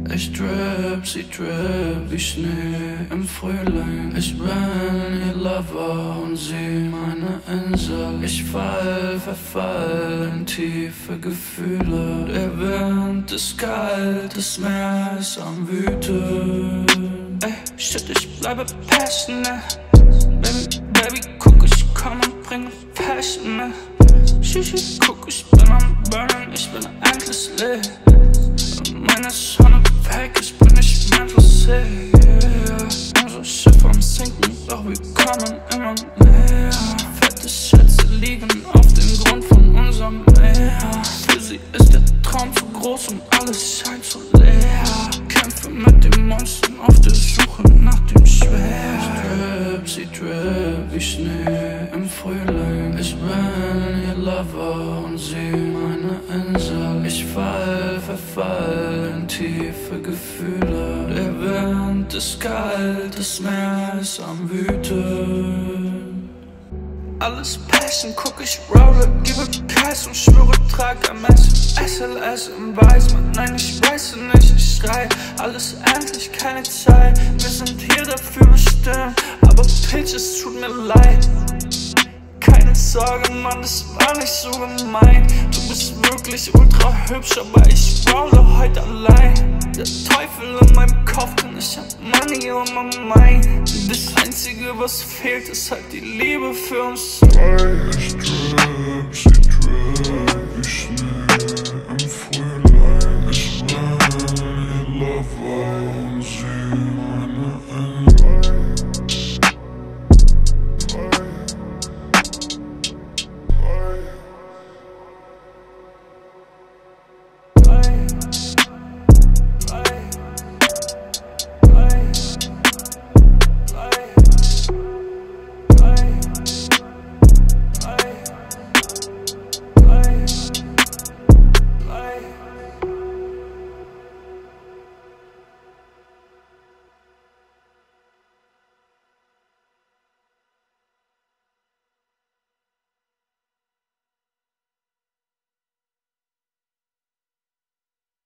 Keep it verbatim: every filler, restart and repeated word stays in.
Ich drip, sie drip wie Schnee im Frühling. Ich bin ihr Lover und sie meine Insel. Ich fall, verfall in tiefe Gefühle. Der Wind ist kalt, das Meer ist am Wüten. Ey, shit, ich bleibe passionate. Baby, baby, guck, ich komm und bringe Passion mit. Shishi, guck, ich bin am Burnen, ich bin endlich leer. Meine Sonne weg, ich bin nicht mental sick, yeah. Unser Schiff am Sinken, doch wir kommen immer näher. Fette Schätze liegen auf dem Grund von unserem Meer. Für sie ist der Traum zu groß und alles scheint so leer. Kämpfe mit den Monstern auf der Suche nach dem Schwert. Ich drip, sie drip wie Schnee im Frühling. Ich bin ihr Lover und sie meine Insel. Ich fall, verfall in tiefe Gefühle. Der Wind ist kalt, das Meer ist am Wüten. Alles Passion, guck, ich rolle, gebe Preis und schwöre, trag M S, S L S im Weißmann. Nein, ich weiß nicht, ich schrei, alles endlich, keine Zeit. Wir sind hier dafür bestimmt, aber Pitch, es tut mir leid. Keine Sorge, Mann, das war nicht so gemein. Du bist wirklich ultra hübsch, aber ich rolle heute allein. Der Teufel in meinem Kopf, denn ich hab Money on my mind. Das Einzige, was fehlt, ist halt die Liebe für uns zwei. Ich drip, sie drip wie Schnee.